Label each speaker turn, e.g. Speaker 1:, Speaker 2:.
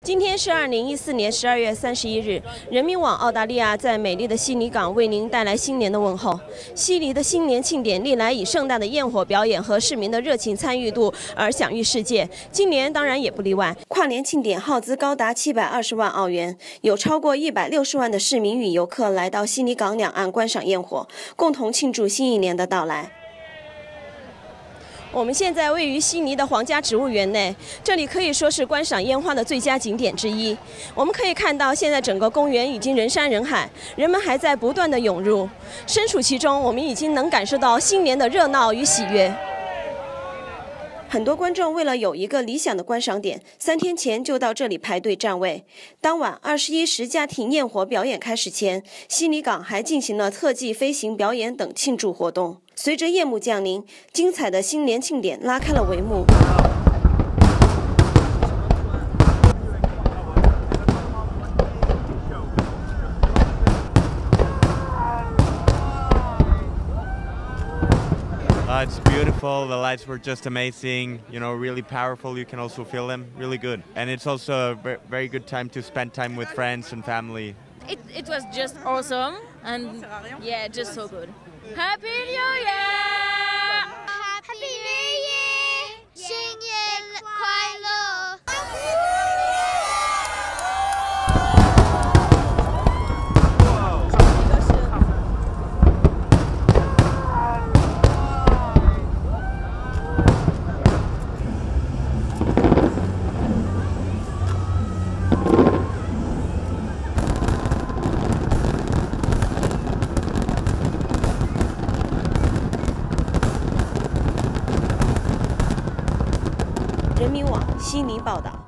Speaker 1: 今天是2014年12月31日，人民网澳大利亚在美丽的悉尼港为您带来新年的问候。悉尼的新年庆典历来以盛大的焰火表演和市民的热情参与度而享誉世界，今年当然也不例外。跨年庆典耗资高达720万澳元，有超过160万的市民与游客来到悉尼港两岸观赏焰火，共同庆祝新一年的到来。 我们现在位于悉尼的皇家植物园内，这里可以说是观赏烟花的最佳景点之一。我们可以看到，现在整个公园已经人山人海，人们还在不断的涌入。身处其中，我们已经能感受到新年的热闹与喜悦。很多观众为了有一个理想的观赏点，3天前就到这里排队占位。当晚21时家庭焰火表演开始前，悉尼港还进行了特技飞行表演等庆祝活动。 随着夜幕降临，精彩的新年庆典拉开了帷幕。
Speaker 2: It's beautiful. The lights were just amazing. You know, really powerful. You can also feel them. Really good. And it's also a very good time to spend time with friends and family.
Speaker 3: It was just awesome, and yeah, just so good. Happy New Year!
Speaker 4: Happy New Year! 新年快乐！
Speaker 1: 人民网悉尼报道。